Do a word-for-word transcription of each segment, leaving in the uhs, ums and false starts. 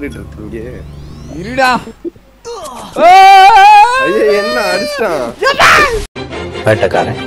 சுட்டுட்டு இருக்கீங்க இருடா ஐயா என்ன அடிச்சான் வேட்டக்காரன்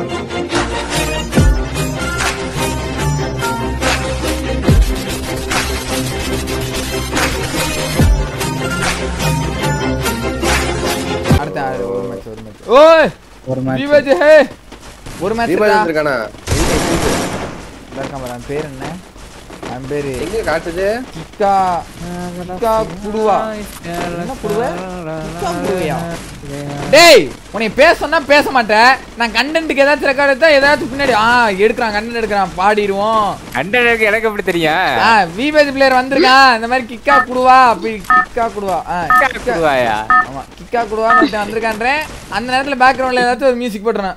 அடுத்த ஒரு மேட்ச் ஒரு மேட்ச் ஓய் ஒரு மேட்ச் தீபாஜி ஹே ஒரு மேட்ச் தீபாவளி இருக்கானா இருக்கான் பாரு பேர் என்ன அவன் பேரு எங்க காட்டுது கிக்கா கிக்கா குடுவா என்ன குடுவா கிக்கா குடுவையா டேய் உன்னை பேச சொன்னா பேச மாட்டேன் நான் கண்டென்ட்க்கு ஏதாச்சும் ரெக்கார்ட் எடுத்தா ஏதாச்சும் பின்னாடி ஆ எடுக்கறான் கண்டென்ட் எடுக்கறான் பாடிடுவோம் கண்டென்ட்க்கு எனக்கு எப்படி தெரியும் ஆ விவேஜ் பிளேயர் வந்திருக்கான் இந்த மாதிரி கிக்கா குடுவா அப்படி கிக்கா குடுவா ஆ கிக்கா குடுவாயா ஆமா கிக்கா குடுவான்னு ஒருத்தன் வந்திருக்கான்றேன் அந்த நேரத்துல பேக்ரவுண்ட்ல ஏதாச்சும் ஒரு மியூசிக் போட்டுறான்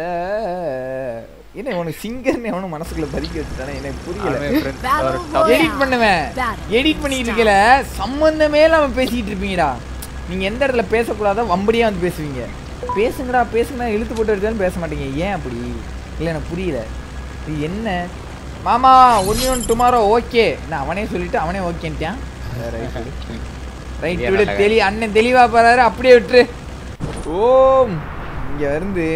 என்ன உனக்கு சிங்கர்னு எவனும் மனசுக்குள்ள பதிக்க வச்சுட்டானே எனக்கு புரியல எடிட் பண்ணுவேன் எடிட் பண்ணிட்டு இருக்கல சம்பந்தமே இல்லாம பேசிட்டு இருப்பீங்கடா நீங்க எந்த இடத்துல பேசக்கூடாதோ வம்படியா வந்து பேசுவீங்க பேசுங்கடா பேசுங்கடா இழுத்து போட்டு எடுத்தாலும் பேச மாட்டீங்க ஏன் அப்படி இல்லை எனக்கு புரியல இது என்ன மாமா ஒன் ஒன் டுமாரோ ஓகே நான் அவனே சொல்லிட்டு அவனே ஓகேன்ட்டான் ரைட் விட தெளி அண்ணன் தெளிவா போறாரு அப்படியே விட்டுரு ஓம் இங்க இருந்து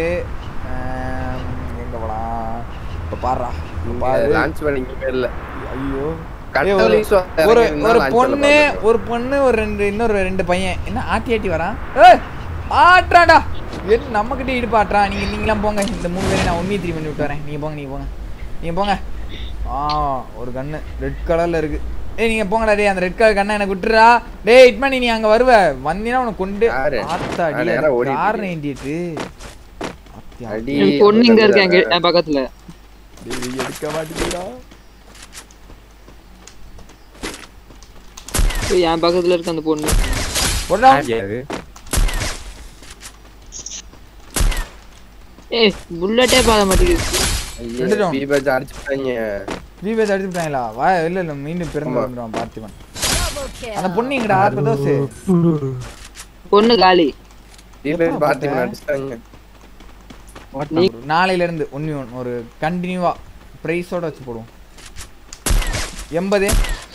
பாறா லான்ச் பண்ணீங்க இல்ல ஐயோ ஒரு ஒரு பொண்ணு ஒரு பொண்ணு ஒரு ரெண்டு இன்னொரு ரெண்டு பையன் என்ன ஆட்டி ஆட்டி வரான் ஏய் ஆட்றாடா என்ன நம்ம கிட்ட இடுப்பு ஆட்றான் நீங்க நீங்கலாம் போங்க இந்த மூணு பேரை நான் ஒண்ணே த்ரீ பண்ணி விட்டு வரேன் நீங்க போங்க நீங்க போங்க நீங்க போங்க ஆ ஒரு கன்னு ரெட் கலர்ல இருக்கு ஏய் நீங்க போங்கடா டேய் அந்த ரெட் கலர் கண்ணை எனக்கு விட்டுறா டேய் இட் பண்ணி நீ அங்க வருவ வந்தீனா உனக்கு கொண்டு ஆத்தாடி ஆர் நைன்டி எயிட் அடி பொண்ணு இங்க இருக்காங்க என் பக்கத்துல டேய் எடுக்க மாட்டீங்கடா ஏய் என் பக்கத்துல இருக்க அந்த பொண்ணு போடா ஏய் புல்லட்டே பாத மாட்டேங்குது ஐயோ பீபேஜ் அடிச்சுட்டாங்க பீபேஜ் அடிச்சுட்டாங்களா வா இல்ல இல்ல மீண்டும் பிறந்து வந்துறான் பார்த்திவன் அந்த பொண்ணு எங்கடா பிரதோஷ் பொண்ணு காலி பீபேஜ் பார்த்திவன் அடிச்சுட்டாங்க நாளையில இருந்து ஒன்னு ஒரு கண்டினியூவா பிரைஸோட வச்சு போடுவோம் எண்பது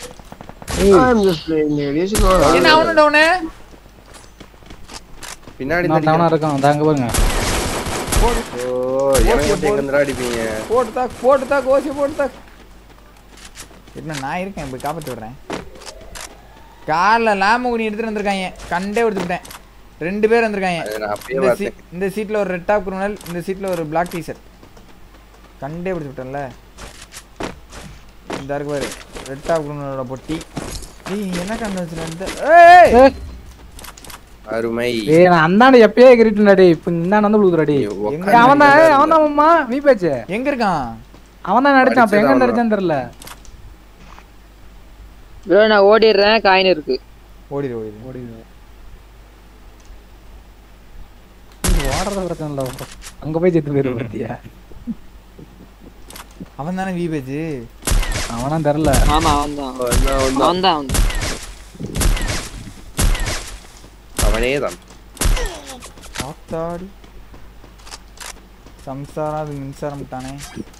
என்ன அவனு டவுனு பின்னாடி டவுனா இருக்கான் அங்க பாருங்க போடு ஓ எனக்கு எங்கடா அடிப்பீங்க போடு தா போடு தா கோசி போடு தா என்ன நான் இருக்கேன் இப்ப காப்பாத்தி விடுறேன் கார்ல லாமோனி எடுத்துட்டு வந்திருக்காங்க கண்டே எடுத்துட்டேன் ரெண்டு பேர் வந்திருக்காங்க இந்த சீட்ல ஒரு ரெட் டாப் கிரிமினல் இந்த சீட்ல ஒரு பிளாக் டி-ஷர்ட் கண்டே பிடிச்சு விட்டேன்ல இந்த இருக்கு பாரு ரெட் டாப் கிரிமினலோட பொட்டி ஏய் என்ன கண்டு வச்சிருந்த ஏய் அருமை ஏய் நான் அந்தாண்ட எப்பயே கிரிட்டடா டேய் இப்போ இந்தாண்ட வந்து விழுதுடா டேய் அவன் தான் அவன் தான் அம்மா வீ பேட்ச் எங்க இருக்கான் அவன் தான் நடிச்சான் அப்ப எங்க நடிச்சான்னு தெரியல bro நான் ஓடிறேன் காயின் இருக்கு ஓடிரு ஓடிரு ஓடிரு வாடற பிரச்சனை இல்ல அங்க போய் செத்து போயிரு பத்தியா அவன் தானே வீபேஜ் அவனா தெரியல ஆமா அவன் தான் அவன் தான் அவனே தான் ஆத்தாடி சம்சாரா அது மின்சாரம் தானே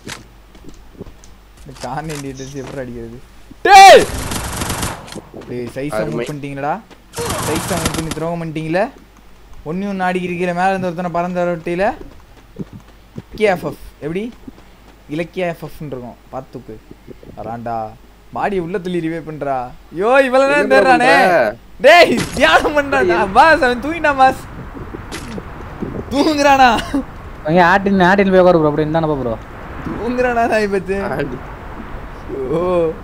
இந்த கார்ன் இண்டியேட்டர்ஸ் எப்படி அடிக்கிறது டேய் டேய் சைஸ் மூவ் பண்ணிட்டீங்களா சைஸ் மூவ் பண்ணி த்ரோகம் பண்ணிட்டீங்களா ஒன்னு ஒன்று ஆடிக்கிறீங்கள மேலே இருந்து ஒருத்தனை பறந்த ரொட்டியில் இலக்கிய எஃப்எஃப் எப்படி இலக்கிய எஃப்எஃப்னு இருக்கும் பார்த்துக்கு வராண்டா பாடி உள்ள துள்ளி ரிவே பண்ணுறா யோ இவ்வளோ நேரம் தேடுறானே டேய் தியானம் பண்ணுறான் பாஸ் அவன் தூங்கிட்டான் பாஸ் தூங்குறானா அங்கே ஆட்டின் ஆட்டின் போய் உட்காரு ப்ரோ அப்படி இருந்தானப்பா ப்ரோ தூங்குறானா நான் பத்து ஓ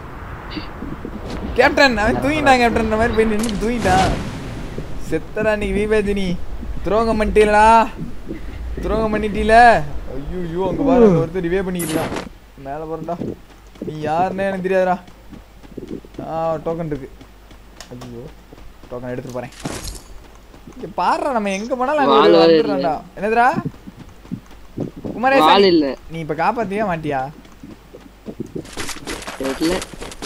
கேப்டன் அவன் தூங்கிட்டான் கேப்டன் மாதிரி போய் நின்று தூங்கிட்டான் செத்தரா நீ வீபேதினி துரோகம் பண்ணிட்டீங்களா துரோகம் பண்ணிட்டீல ஐயோ ஐயோ அங்க பாரு ஒருத்தர் ரிவே பண்ணிக்கலாம் மேல போறடா நீ யாருன்னே எனக்கு தெரியாதுடா ஆ டோக்கன் இருக்கு ஐயோ டோக்கன் எடுத்துட்டு போறேன் இங்க பாறா நம்ம எங்க போனாலும் அங்க வந்துறடா என்னதுடா குமாரேசா இல்ல நீ இப்ப காப்பாத்தியே மாட்டியா தெரியல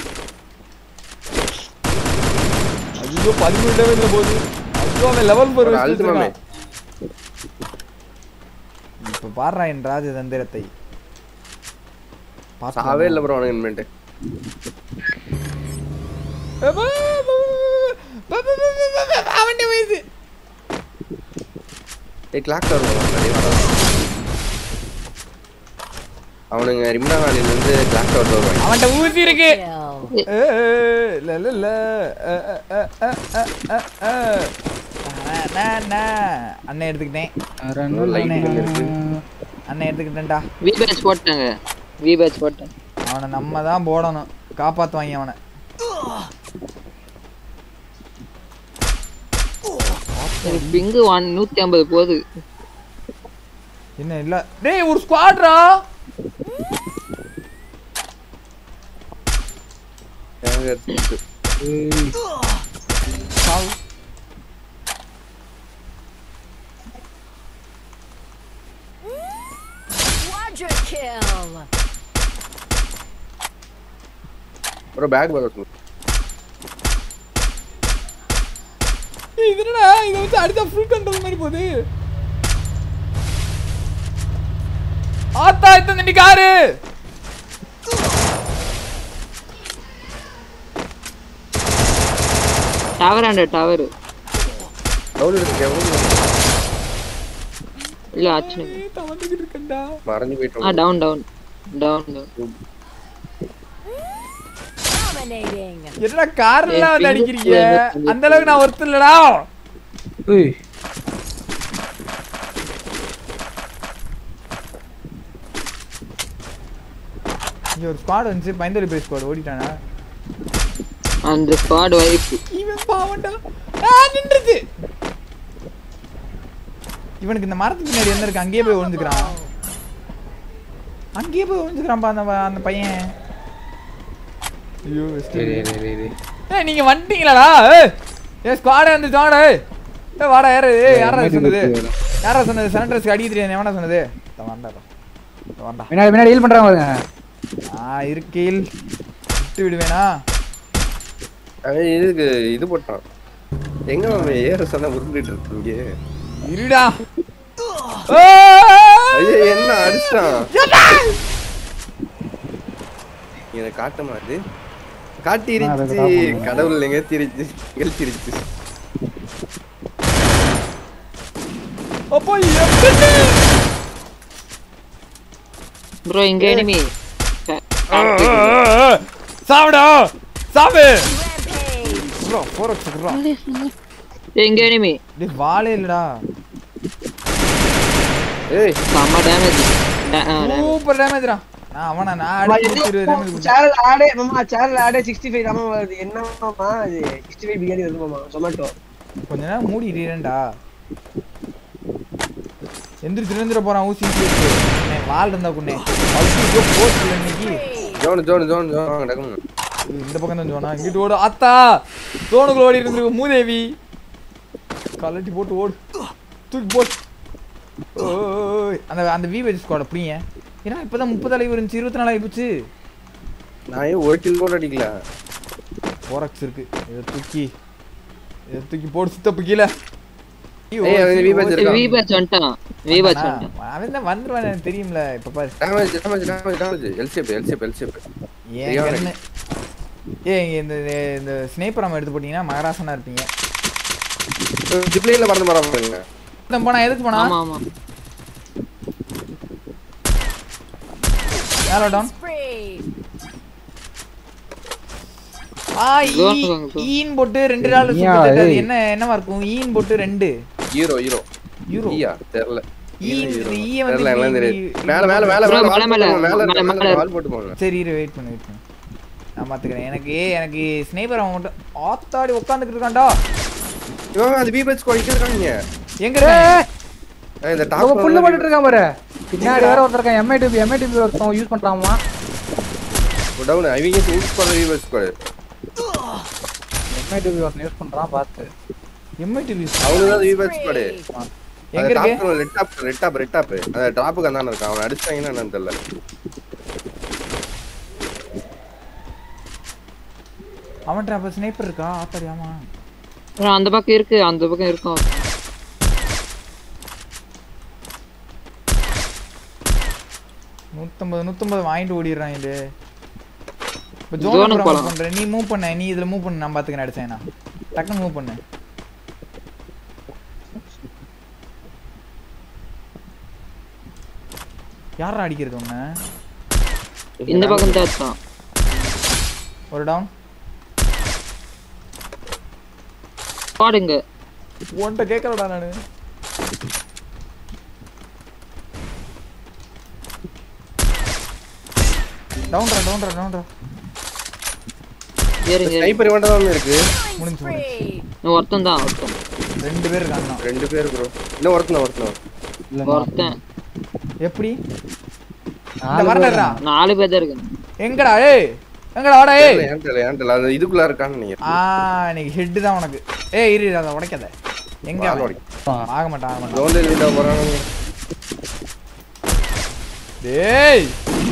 ஐயோ பதிமூணு லெவல்ல போகுது ஐயோ லெவல் four வச்சிருக்கான் இப்ப பாறா என் ராஜ தந்திரத்தை சாவே இல்ல ப்ரோ அவனுக்கு இன்வென்ட் ஏய் கிளாக் டவர் வரணும். அவனுங்க ரிம்னா வேலில இருந்து கிளாக் டவர் வருவாங்க. அவன்ட்ட ஊசி இருக்கு. ல ல ல அண்ணே எடுத்துக்கிட்டேன். அண்ணே எடுத்துக்கிட்டேன்டா. வி பேட்ச் போட்டாங்க. வி பேட்ச் போட்டாங்க. அவனை நம்ம தான் போடணும். காப்பாத்துவாங்க அவனை. பிங்கு நூத்தி ஐம்பது போகுது. என்ன இல்ல டேய் ஒரு ஸ்குவாட்ரா. எங்க இருக்கு? ஏய் சாவு. Quadra kill. ஒரு பேக் பாக்கணும். இது என்னடா இத வச்சு அடுத்த ஃபுல் கண்ட்ரோல் மாதிரி போகுது. ஆத்தா இத்த நின்னு car. Tower and tower. Down இருக்கு எவ்வளவு? இல்ல ஆச்சு. தவந்துக்கிட்டு இருக்கேன்டா. மறந்து போயிட்டோம். ஆ டவுன் டவுன் டவுன் டவுன். என்னடா கார்ல வந்து அடிக்கிறீங்க? அந்த அளவுக்கு நான் ஒருத்தர் இல்லடா. ஏய் இங்க ஒரு ஸ்குவாட் வந்து பைந்தலி பேஸ் ஸ்குவாட் ஓடிட்டானா? அந்த ஸ்குவாட் வைப். இவன் பாவண்டா. ஆ நின்னுது. இவனுக்கு இந்த மரத்துக்கு பின்னாடி என்ன இருக்கு? அங்கேயே போய் ஒளிஞ்சுக்கறான். அங்கேயே போய் ஒளிஞ்சுக்கறான்பா அந்த அந்த பையன். ஐயோ டேய் டேய் டேய். ஏய் நீங்க வந்துட்டீங்களாடா? ஏய் ஏ ஸ்குவாட் வந்து ஜாடா. ஏய் ஏய் வாடா யாரு? ஏய் யாரா சொன்னது? யாரா சொன்னது? சரண்டர்ஸ்க்கு அடி தெரியாது எவனா சொன்னது? வாடா. வாடா. பின்னாடி பின்னாடி ஹீல் பண்றாங்க பாருங்க. ஆ இருக்கேல். விட்டு விடுவேனா? அவன் இதுக்கு இது போட்டான். எங்க அவன் ஏற சொன்னா உருண்டிட்டு இருக்கீங்க. இருடா. ஐயோ என்ன அடிச்சான்? இத காட்டமா அது? காட்டிருச்சு. கடவுள் எங்க திரிச்சு கெல்ச்சிருச்சு. அப்போ எப்படி? ப்ரோ இங்க எனிமி. சாவுடா. சாவு. Bro four x bro. எங்க எனிமி. டேய் வாளே இல்லடா. ஏய் சம டேமேஜ். சூப்பர் டேமேஜ்டா. நான் அவன நான் அடிச்சு இருபது டேமேஜ் கொடுத்தேன். சேனல் ஆடே மாமா சேனல் ஆடே அறுபத்தி ஐந்து ராமா வருது. என்ன மாமா அது அறுபத்தி ஐந்து பிரியாணி வருது மாமா டொமேட்டோ. கொஞ்ச நேரம் மூடி இருடா. எந்திரிச்சு நின்னுற போறான் ஊசி ஊசி. நான் வால் இருந்தா குண்ணே. அவுக்கு போட்ல இன்னைக்கு. ஜோன் ஜோன் ஜோன் ஜோன் வாங்க டக்குனு. இந்த பக்கம் தான் ஜோனா. இங்கிட்டு ஓடு. அத்தா. ஜோனுக்குள்ள ஓடி இருந்திருக்கு மூதேவி. கலட்டி போட்டு ஓடு. தூக்கி போடு. ஓய் அந்த அந்த விவேஜ் ஸ்குவாட் அப்படியே. ஏன்னா இப்பதான் முப்பது அளவு இருந்துச்சு இருபத்தி நாலு ஆயிடுச்சு. நான் ஏன் ஒரு கில் கூட அடிக்கல. போரக்ஸ் இருக்கு. இத தூக்கி இத தூக்கி போடு சித்தப்பு கீழ. ஏய் அவன் விபேஜ் இருக்கான். விபேஜ் வந்துட்டான். விபேஜ் வந்துட்டான். அவன் தான் வந்துருவான் எனக்கு தெரியும்ல. இப்ப பாரு. Damage damage damage damage LCP LCP LCP. ஏன் என்ன? ஏய் இந்த இந்த ஸ்னைப்பர் அம்மா எடுத்து போட்டீங்கன்னா மகராசனா இருப்பீங்க. டிப்ளேல பறந்து வர பாருங்க. நான் போனா எதுக்கு போனா? ஆமா ஆமா. யாரோ டவுன். ஆ ஈன் போட்டு ரெண்டு நாள் சுத்திட்டு அது என்ன என்னவா இருக்கும்? ஈன் போட்டு ரெண்டு. Hero hero. ஹீரோ. ஈயா தெரியல. ஈன் ஈ வந்து மேல மேல மேல மேல மேல மேல வால் போட்டு போங்க. சரி இரு வெயிட் பண்ணு வெயிட் பண்ணு. நான் பாத்துக்கறேன். எனக்கு எனக்கு ஸ்னைப்பர் அவன் மட்டும் ஆத்தாடி உட்கார்ந்துட்டு இருக்கான்டா. இவன் அந்த விபேஜ் ஸ்குவாட் இருக்காங்க. எங்க இருக்க? ஏய் இந்த அவ டாப் புல்ல போட்டுட்டு இருக்கான் பாரு. பின்னாடி வேற ஒருத்தர் இருக்கான். எம்ஐ டிபி எம்ஐ டிபி ஒருத்தன் யூஸ் பண்றாமா? டவுன் ஐவிங்க யூஸ் பண்ற விபேஜ் ஸ்குவாட். எம்ஐ டிபி ஒருத்தன் யூஸ் பண்றான் பாத்து. எம்ஐ டிவி அவனுதான் விபேஜ் ஸ்குவாட். எங்க இருக்கு? Top red top red top red top. அந்த டாப்புக்கு அந்தான இருக்கான். அவன் அடிச்சாங்கன்னா என்னன்னு தெரியல. அவன்ட்ட அப்ப ஸ்னைப்பர் இருக்கா? ஆத்தாடி ஆமா. அந்த பக்கம் இருக்கு அந்த பக்கம் இருக்கும். நூத்தம்பது நூத்தம்பது வாங்கிட்டு ஓடிடுறான் இது. இப்ப ஜோனுக்கு போலாம் பண்றேன். நீ மூவ் பண்ண. நீ இதுல மூவ் பண்ணு. நான் பாத்துக்கறேன் அடிச்சேனா. டக்குனு மூவ் பண்ணு. யாரா அடிக்கிறது உன்ன இந்த பக்கம் தான் ஒரு டவுன் பாடுங்க உன்கிட்ட கேட்கலடா நானு டவுன்ரா டவுன்ரா டவுன்ரா ஏறுங்க ஸ்னைப்பர் இவன்ட தான் இருக்கு முடிஞ்சு முடிஞ்சு நான் ஒருத்தன் தான் ஒருத்தன் ரெண்டு பேர் இருக்காங்க ரெண்டு பேர் ப்ரோ இன்னும் ஒருத்தன் ஒருத்தன் ஒருத்தன் எப்படி இந்த வரடா நாலு பேர் தான் இருக்காங்க எங்கடா ஏய் எங்கடா வாடா ஏய் ஏன்டல ஏன்டல அந்த இதுக்குள்ள இருக்கான்னு நீங்க ஆ நீ ஹெட் தான் உனக்கு ஏய் இரு அத உடைக்காத எங்க ஆக மாட்டான் ஆக மாட்டான் ஜோன்ல வீட்டா போறானே டேய்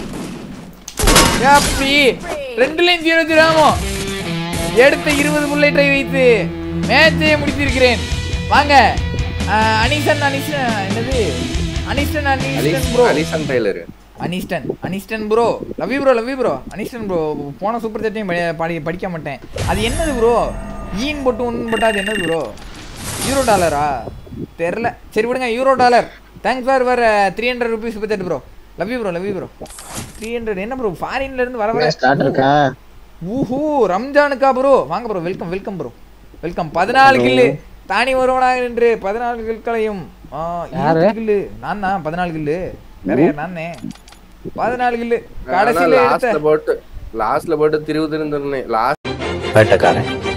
யாப்பி ரெண்டுலயும் ஜீரோ ஜீரோமோ எடுத்த இருபது புல்லட்டை வைத்து மேட்சை முடித்திருக்கிறேன் வாங்க அனிசன் அனிசன் என்னது Aniston Aniston bro Anison Taylor Aniston Aniston bro love you bro love you bro Aniston bro போன சூப்பர் சட்டையும் பாடி படிக்க மாட்டேன் அது என்னது ப்ரோ ஈன் போட்டு ஒன்று போட்டா அது என்னது ப்ரோ யூரோ டாலரா தெரில சரி விடுங்க euro dollar thanks for your three hundred rupees super chat bro love you bro love you bro three hundred என்ன ப்ரோ ஃபாரின்ல இருந்து வர வர ஸ்டார்ட் இருக்கா ஊஹூ ரம்ஜானுக்கா ப்ரோ வாங்க bro welcome welcome bro welcome பதினாலு கில்லு தானி வருவனாக என்று பதினாலு கில்களையும் கில்லு நான் தான் பதினாலு கில்லு நிறைய நானே பதினாலு கில்லு கடைசியில லாஸ்ட்ல போட்டு லாஸ்ட்ல போட்டு திருவுதுன்னு சொன்னேன் லாஸ்ட் வேட்டக்காரன்